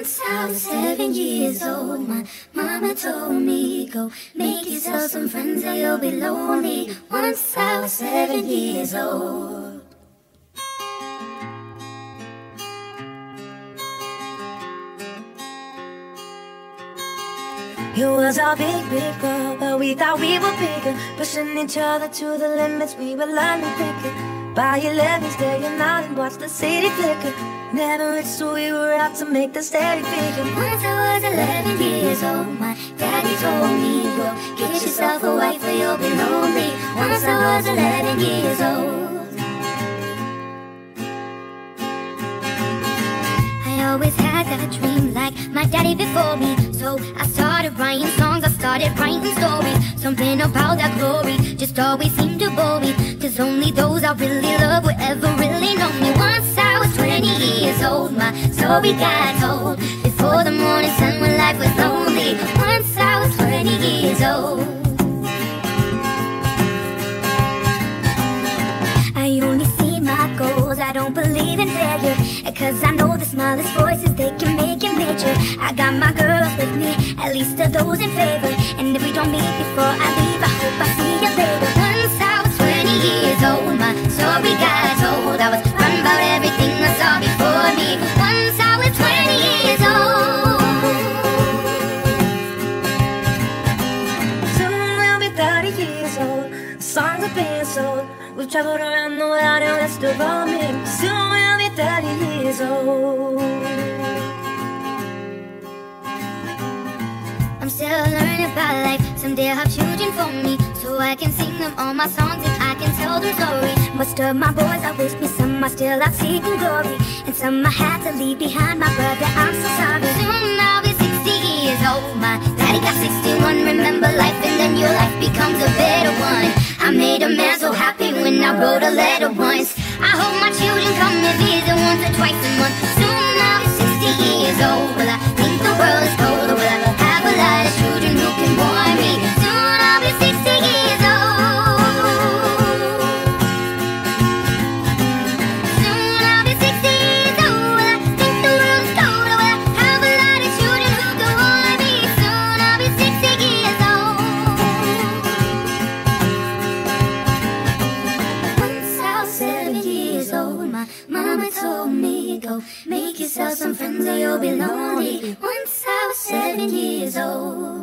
Once I was 7 years old, my mama told me, go make yourself some friends or you'll be lonely. Once I was 7 years old. It was our big, big world, but we thought we were bigger, pushing each other to the limits, we were learning quicker. By 11, staying out and watch the city flicker. Never rich, so we were out to make the steady figure. Once I was 11 years old, my daddy told me, go get yourself a wife or you'll be lonely. Once I was 11 years old. I always had that dream like my daddy before me, so I started writing songs, I started writing stories. Something about that glory just always seemed to bore me, 'cause only those I really love will ever really know me. Once I was 20 years old, my story got told before the morning sun when life was lonely. Once I was 20 years old. I only see my goals, I don't believe in failure, 'cause I know the smallest voices, they can make it major. I got my girls with me, at least of those in favor, and if we don't meet before I leave, I hope I see you later. Once I was 20 years old, my story got told. I was wrong about everything I saw before me. Once I was 20 years old. Soon we'll be 30 years old, songs are being sold. We've traveled around the world and we're still roaming. Soon we'll be 30 years old. I'm still learning about life, someday I'll have children for me, so I can sing them all my songs and I can tell them stories. Most of my boys are with me, some are still out seeking glory, and some I had to leave behind, my brother, I'm so sorry. Soon I'll be 60 years old, my daddy got 61. Remember life and then your life becomes a better one. I made a man so happy when I wrote a letter once. I hope my children come and visit once or twice a month. Soon I'll be 60 years old. Will I think the world is cold, or will I have a lot of children who can warm me? Soon I'll be 60 years old. Soon I'll be 60 years old. Will I think the world is cold, or will I have a lot of children who can warm me? Soon I'll be 60 years old. Once I was 7 years old, my mama told me, go make yourself some friends or you'll be lonely. Once I was 7 years old.